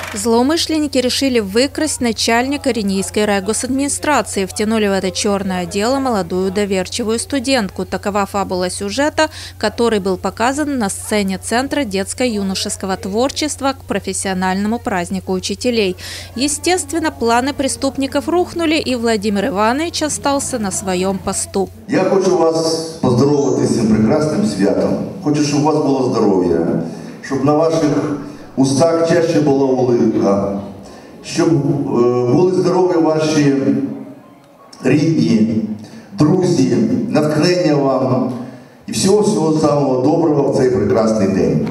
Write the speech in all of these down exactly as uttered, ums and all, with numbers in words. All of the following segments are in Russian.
Злоумышленники решили выкрасть начальника Ренийской райгосадминистрации. Втянули в это черное дело молодую доверчивую студентку. Такова фабула сюжета, который был показан на сцене Центра детско-юношеского творчества к профессиональному празднику учителей. Естественно, планы преступников рухнули, и Владимир Иванович остался на своем посту. Я хочу вас поздороваться с этим прекрасным святом. Хочу, чтобы у вас было здоровье, чтобы на ваших устах чаще була улыбка, щоб були здорові ваші рідні, друзі, натхнення вам і всього-всього самого доброго в цей прекрасний день.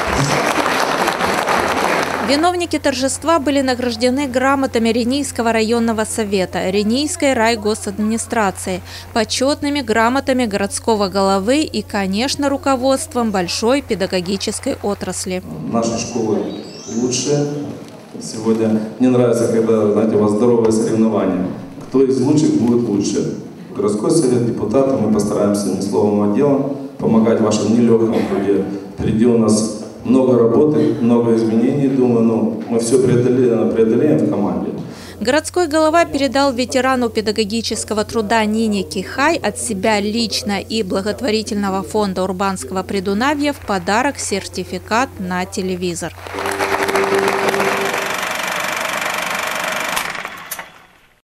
Виновники торжества были награждены грамотами Ренийского районного совета, Ренийской райгосадминистрации, почетными грамотами городского головы и, конечно, руководством большой педагогической отрасли. Наша школа лучшая. Сегодня мне нравится, когда, знаете, у вас здоровые соревнования. Кто из лучших будет лучше. Городской совет, депутаты, мы постараемся не словом, а делом помогать в вашем нелегком труде. Впереди у нас много работы, много изменений, думаю, но мы все преодолеем, преодолеем в команде. Городской голова передал ветерану педагогического труда Нине Кихай от себя лично и благотворительного фонда Урбанского Придунавья в подарок сертификат на телевизор.